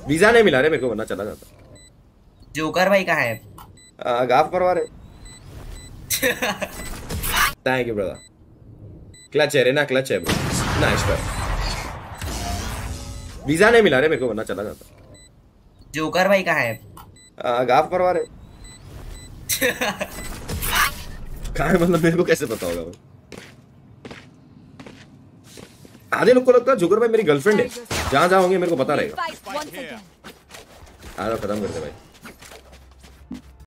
Visa नहीं मिला रे मेरे को, वरना चला जाता। जोकर भाई कहाँ है? गाफ परवा रहे। Thank you brother. क्लच है रे ना, क्लच है ब्रो। Nice bro. वीजा नहीं मिला रे मेरे को, वरना चला जाता। जोकर भाई कहाँ है? गाफ परवा रहे। कहाँ है मतलब, मेरे को कैसे पता होगा भाई? आधे लोग को लगता है जोकर भाई मेरी गर्लफ्रेंड है। जहां होंगे मेरे को पता रहेगा। आ जाओ, खत्म कर दे भाई।